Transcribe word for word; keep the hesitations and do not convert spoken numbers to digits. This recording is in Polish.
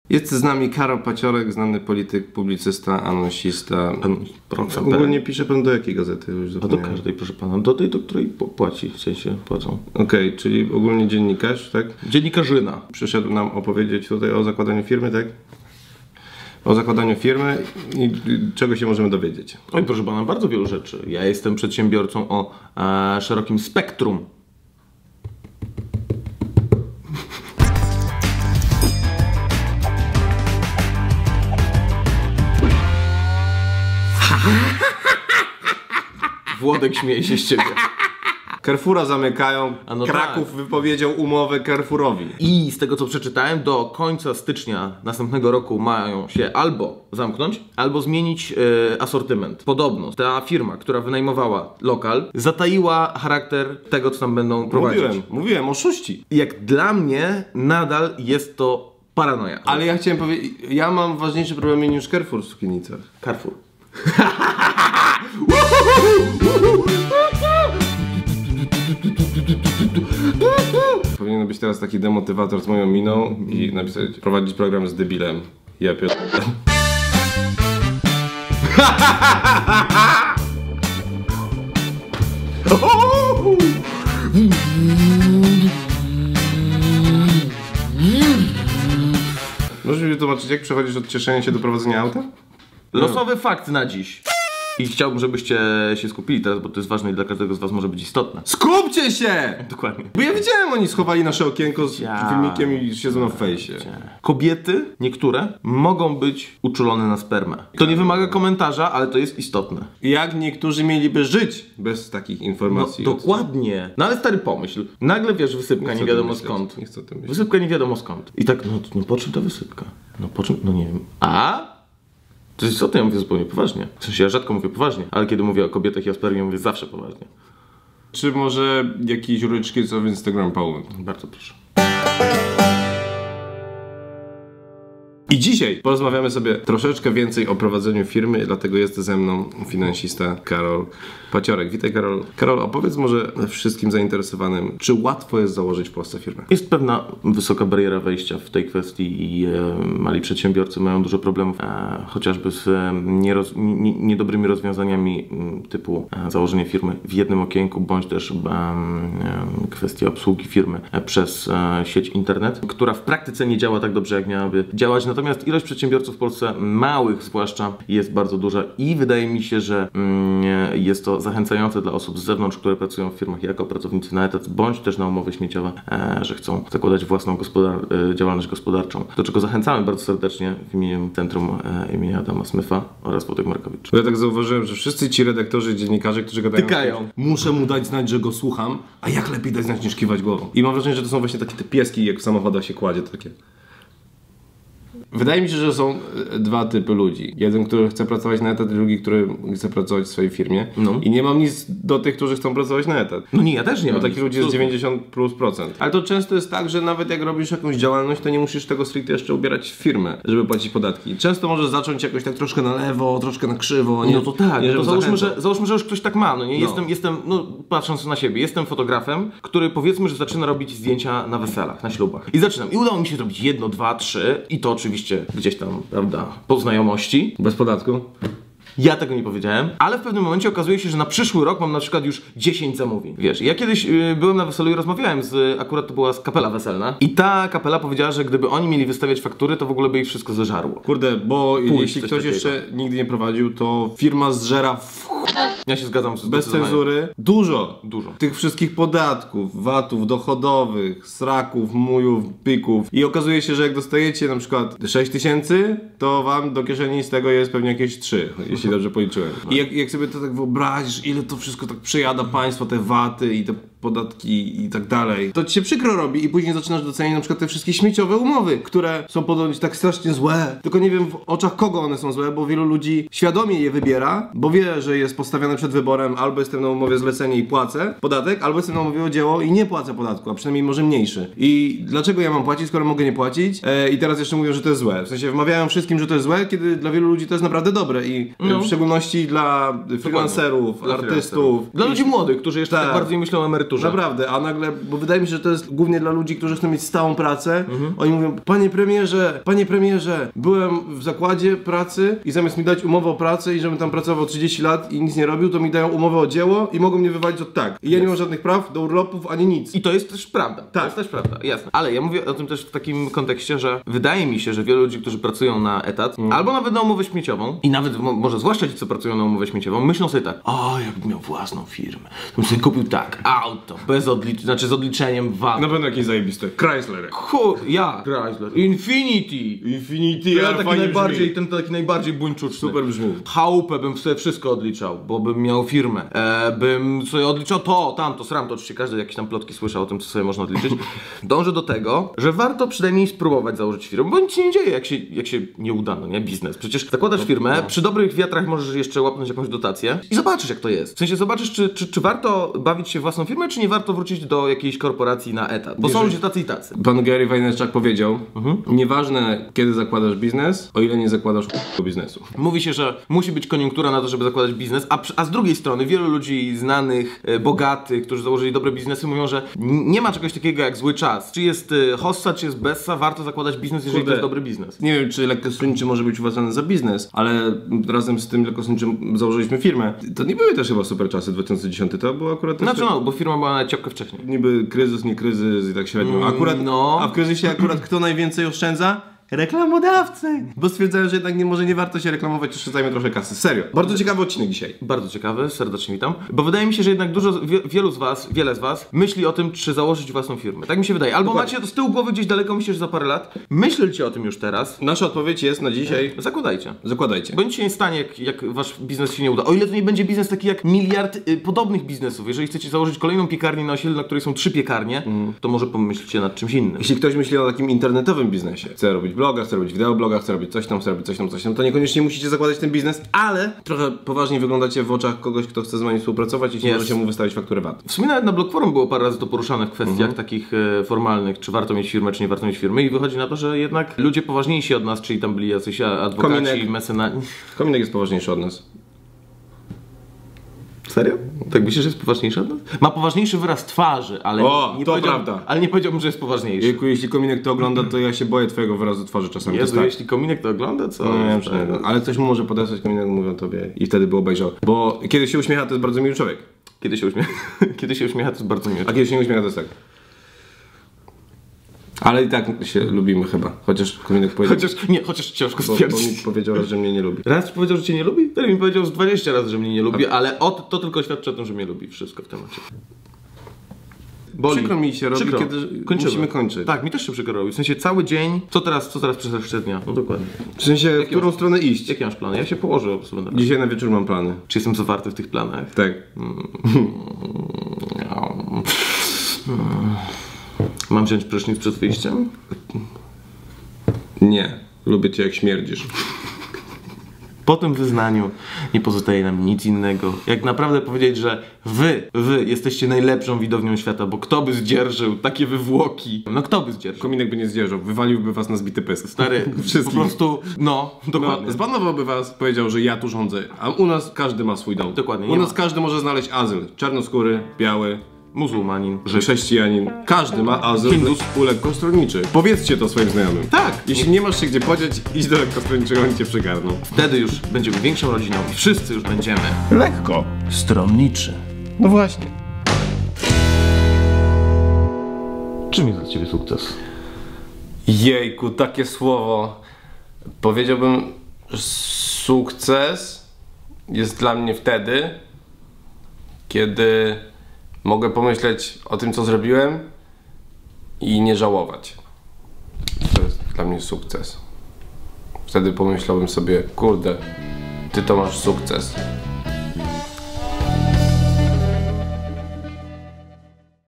Jest z nami Karol Paciorek, znany polityk, publicysta, anonsista. Ogólnie pisze pan do jakiej gazety? Już A do każdej, proszę pana. Do tej, do której płaci, w sensie płacą. Okej, okay, czyli ogólnie dziennikarz, tak? Dziennikarzyna. Przyszedł nam opowiedzieć tutaj o zakładaniu firmy, tak? O zakładaniu firmy i czego się możemy dowiedzieć. Oj, proszę pana, bardzo wielu rzeczy. Ja jestem przedsiębiorcą o e, szerokim spektrum. Włodek śmieje się z ciebie. Carrefoura zamykają, A no Kraków tak. wypowiedział umowę Carrefourowi. I z tego co przeczytałem, do końca stycznia następnego roku mają się albo zamknąć, albo zmienić e, asortyment. Podobno ta firma, która wynajmowała lokal, zataiła charakter tego, co tam będą prowadzić. Mówiłem, mówiłem, oszuści. Jak dla mnie nadal jest to paranoja. Ale ja chciałem powiedzieć, ja mam ważniejsze problemy niż Carrefour w Sukienicach. Carrefour. Powinien być teraz taki demotywator z moją miną i napisać, prowadzić program z debilem. Ja pier... Możesz mi wytłumaczyć, jak przechodzisz od cieszenia się do prowadzenia auta? Losowy fakt na dziś. I chciałbym, żebyście się skupili teraz, bo to jest ważne i dla każdego z was może być istotne. Skupcie się! Dokładnie. Bo ja wiedziałem, oni schowali nasze okienko z Ja. filmikiem i siedzą na fejsie. Kobiety, niektóre, mogą być uczulone na spermę. To nie wymaga komentarza, ale to jest istotne. Jak niektórzy mieliby żyć bez takich No, informacji? dokładnie. No ale stary pomyśl. Nagle wiesz, wysypka nie, chcę wiadomo o tym skąd. myśleć, nie chcę o tym myśleć. Wysypka nie wiadomo skąd. I tak, no, no po czym ta wysypka? No po czym? No nie wiem. A? To jest co? To ja mówię zupełnie poważnie. W sensie ja rzadko mówię poważnie, ale kiedy mówię o kobietach i o spermie, mówię zawsze poważnie. Czy może jakieś rureczki co w Instagram Pound? Bardzo proszę. I dzisiaj porozmawiamy sobie troszeczkę więcej o prowadzeniu firmy, dlatego jest ze mną finansista Karol Paciorek. Witaj Karol. Karol, opowiedz może wszystkim zainteresowanym, czy łatwo jest założyć w Polsce firmę? Jest pewna wysoka bariera wejścia w tej kwestii i e, mali przedsiębiorcy mają dużo problemów, e, chociażby z e, nieroz, nie, niedobrymi rozwiązaniami m, typu e, założenie firmy w jednym okienku, bądź też e, e, kwestia obsługi firmy e, przez e, sieć internet, która w praktyce nie działa tak dobrze, jak miałaby działać. Natomiast ilość przedsiębiorców w Polsce, małych zwłaszcza, jest bardzo duża i wydaje mi się, że mm, jest to zachęcające dla osób z zewnątrz, które pracują w firmach jako pracownicy na etat, bądź też na umowy śmieciowe, e, że chcą zakładać własną gospodar e, działalność gospodarczą. Do czego zachęcamy bardzo serdecznie w imieniu Centrum e, imienia Adama Smytha oraz Wojtek Markowicz. Bo ja tak zauważyłem, że wszyscy ci redaktorzy, dziennikarze, którzy gadają... Tykają. Muszę mu dać znać, że go słucham, a jak lepiej dać znać niż kiwać głową. I mam wrażenie, że to są właśnie takie te pieski, jak w samochodach się kładzie, to takie... Wydaje mi się, że są dwa typy ludzi. Jeden, który chce pracować na etat, drugi, który chce pracować w swojej firmie. No. I nie mam nic do tych, którzy chcą pracować na etat. No nie, ja też nie Bo mam. takich ludzi jest dziewięćdziesiąt plus procent. Ale to często jest tak, że nawet jak robisz jakąś działalność, to nie musisz tego stricte jeszcze ubierać w firmę, żeby płacić podatki. Często możesz zacząć jakoś tak troszkę na lewo, troszkę na krzywo. Nie, No to tak, nie, no to żeby załóżmy, zachęcać. że, załóżmy, że już ktoś tak ma. No nie? No. Jestem, jestem, no patrząc na siebie, jestem fotografem, który powiedzmy, że zaczyna robić zdjęcia na weselach, na ślubach. I zaczynam. I udało mi się zrobić jedno, dwa, trzy i to oczywiście gdzieś tam, prawda, po znajomości. Bez podatku? Ja tego nie powiedziałem, ale w pewnym momencie okazuje się, że na przyszły rok mam na przykład już dziesięć zamówień. Wiesz, ja kiedyś y, byłem na weselu i rozmawiałem z, akurat to była z kapela weselna i ta kapela powiedziała, że gdyby oni mieli wystawiać faktury, to w ogóle by ich wszystko zeżarło. Kurde, bo Pójdź, jeśli coś ktoś takiego. jeszcze nigdy nie prowadził, to firma zżera w Ja się zgadzam z bez cenzury dużo. Dużo. Tych wszystkich podatków, vatów dochodowych, sraków, mujów, pyków. I okazuje się, że jak dostajecie na przykład sześć tysięcy, to wam do kieszeni z tego jest pewnie jakieś trzy, jeśli dobrze policzyłem. I jak, jak sobie to tak wyobrazisz, ile to wszystko tak przejada państwo, te vaty i te podatki i tak dalej, to ci się przykro robi i później zaczynasz doceniać na przykład te wszystkie śmieciowe umowy, które są ponoć tak strasznie złe. Tylko nie wiem w oczach kogo one są złe, bo wielu ludzi świadomie je wybiera, bo wie, że jest postawione przed wyborem, albo jestem na umowie zlecenie i płacę podatek, albo jestem na umowie o dzieło i nie płacę podatku, a przynajmniej może mniejszy. I dlaczego ja mam płacić, skoro mogę nie płacić? E, I teraz jeszcze mówią, że to jest złe. W sensie wmawiają wszystkim, że to jest złe, kiedy dla wielu ludzi to jest naprawdę dobre i No. w szczególności dla freelancerów, Dla artystów. Dla ludzi młodych, którzy jeszcze tak, Tak. tak bardziej myślą o emeryturze emeryturze. Naprawdę, a nagle, bo wydaje mi się, że to jest głównie dla ludzi, którzy chcą mieć stałą pracę. Mhm. Oni mówią, panie premierze, panie premierze, byłem w zakładzie pracy i zamiast mi dać umowę o pracę i żebym tam pracował trzydzieści lat i nic nie robił, to mi dają umowę o dzieło i mogą mnie wywalić od tak. I ja nie mam żadnych praw do urlopów ani nic. I to jest też prawda. Tak. To jest też prawda, jasne. Ale ja mówię o tym też w takim kontekście, że wydaje mi się, że wielu ludzi, którzy pracują na etat, mm. albo nawet na umowę śmieciową i nawet mo może zwłaszcza ci, co pracują na umowę śmieciową, myślą sobie tak, o, jakbym miał własną firmę, to bym sobie kupił tak, auto, bez odlicz znaczy z odliczeniem V A T. Na pewno jakieś zajebiste. Chrysler. Chu, ja, Chrysler. Infinity. Infinity, ja taki najbardziej, ten taki najbardziej buńczuczny. Super brzmi. Chałupę bym sobie wszystko odliczał, bo bym miał firmę. E, bym sobie odliczał to, tamto, sram, to oczywiście każdy jakieś tam plotki słyszał o tym, co sobie można odliczyć. Dążę do tego, że warto przynajmniej spróbować założyć firmę, bo nic się nie dzieje, jak się, jak się nie uda, no nie? Biznes. Przecież zakładasz firmę, no. Przy dobrych wiatrach możesz jeszcze łapnąć jakąś dotację i zobaczysz, jak to jest. W sensie zobaczysz, czy, czy, czy warto bawić się w własną firmę, czy nie warto wrócić do jakiejś korporacji na etat. Bo są ludzie tacy i tacy. Pan Gary Vaynerchuk powiedział, mhm. nieważne kiedy zakładasz biznes, o ile nie zakładasz biznesu. Mówi się, że musi być koniunktura na to, żeby zakładać biznes, a, a z drugiej strony wielu ludzi znanych, e, bogatych, którzy założyli dobre biznesy, mówią, że nie ma czegoś takiego jak zły czas. Czy jest e, hossa, czy jest bessa, warto zakładać biznes, jeżeli Kurde. to jest dobry biznes. Nie wiem, czy lekkostroniczy może być uważany za biznes, ale razem z tym lekkostroniczym założyliśmy firmę. To nie były też chyba super czasy, dwa tysiące dziesiąty, to było akurat... Znaczy no, bo firma była na ciopkę wcześniej. Niby kryzys, nie kryzys i tak średnio. Akurat, no. A w kryzysie akurat kto najwięcej oszczędza? Reklamodawcy! Bo stwierdzają, że jednak nie, może nie warto się reklamować, jeszcze zajmie trochę kasy. Serio. Bardzo ciekawy odcinek dzisiaj. Bardzo ciekawy, serdecznie witam. Bo wydaje mi się, że jednak dużo, wie, wielu z was, wiele z was myśli o tym, czy założyć własną firmę. Tak mi się wydaje. Albo Dokładnie. macie to z tyłu głowy gdzieś daleko, myślisz, że za parę lat. Myślcie o tym już teraz. Nasza odpowiedź jest na dzisiaj. Zakładajcie. Zakładajcie. Bo nic się nie stanie, jak, jak wasz biznes się nie uda. O ile to nie będzie biznes taki jak miliard y, podobnych biznesów. Jeżeli chcecie założyć kolejną piekarnię na osiedlu, na której są trzy piekarnie, mm. to może pomyślcie nad czymś innym. Jeśli ktoś myśli o takim internetowym biznesie, chce robić bloga, chce robić wideo, bloga, chce robić coś tam, chce robić coś tam, coś tam, to niekoniecznie musicie zakładać ten biznes, ale trochę poważniej wyglądacie w oczach kogoś, kto chce z wami współpracować i yes. możecie mu wystawić fakturę V A T. W sumie nawet na Blog Forum było parę razy to poruszane w kwestiach mm-hmm. takich e, formalnych, czy warto mieć firmę, czy nie warto mieć firmy i wychodzi na to, że jednak ludzie poważniejsi od nas, czyli tam byli jacyś adwokaci, mecenaci. Kominek jest poważniejszy od nas. Serio? Tak myślisz, że jest poważniejszy od nas? Ma poważniejszy wyraz twarzy, ale o, nie, to powiedział, prawda. ale nie powiedziałbym, że jest poważniejszy. Jejku, jeśli Kominek to ogląda, to ja się boję twojego wyrazu twarzy czasami. Jezu, tak. jeśli Kominek to ogląda, co? No, nie wiem, czy nie, no. Ale ktoś mu może podesłać Kominek, mówią tobie i wtedy by obejrzał. Bo kiedy się uśmiecha, to jest bardzo miły człowiek. Kiedy się uśmiecha, kiedy się uśmiecha, to jest bardzo miły. A kiedy się nie uśmiecha, to jest tak. Ale i tak się lubimy chyba, chociaż Kominek powiedział... Chociaż, nie, chociaż ciężko bo, stwierdzić. bo mi powiedział raz, że mnie nie lubi. Raz powiedział, że cię nie lubi? Wtedy mi powiedział z dwadzieścia razy, że mnie nie lubi, ale o, to tylko świadczy o tym, że mnie lubi. Wszystko w temacie. Boli. Przykro mi się robi, przykro. kiedy Kończymy. musimy kończyć. Tak, mi też się przykro robi. W sensie cały dzień, co teraz, co teraz przez resztę dnia? No dokładnie. W sensie, w którą masz, stronę iść? Jakie masz plany? Ja się położę. Dzisiaj na wieczór mam plany. Czy jestem zawarty w tych planach? Tak. Mam wziąć prysznic przed wyjściem? Nie. Lubię cię jak śmierdzisz. Po tym wyznaniu nie pozostaje nam nic innego, jak naprawdę powiedzieć, że wy, wy jesteście najlepszą widownią świata, bo kto by zdzierżył takie wywłoki? No kto by zdzierżył? Kominek by nie zdzierżył, wywaliłby was na zbity pysk. Stary, po prostu, no, dokładnie. No, zbanowałby was, powiedział, że ja tu rządzę, a u nas każdy ma swój dom. Dokładnie. U nas ma. Każdy może znaleźć azyl. Czarnoskóry, biały, muzułmanin, Żyd, chrześcijanin. Każdy ma azyl Hindus. U lekkostronniczy. Powiedzcie to swoim znajomym. Tak. Jeśli nie masz się gdzie podzieć, idź do lekkostronniczego, oni cię przygarną. Wtedy już będziemy większą rodziną i wszyscy już będziemy lekko stronniczy. No właśnie. Czym jest dla ciebie sukces? Jejku, takie słowo. Powiedziałbym, że sukces jest dla mnie wtedy, kiedy mogę pomyśleć o tym, co zrobiłem i nie żałować. To jest dla mnie sukces. Wtedy pomyślałbym sobie, kurde, ty to masz sukces.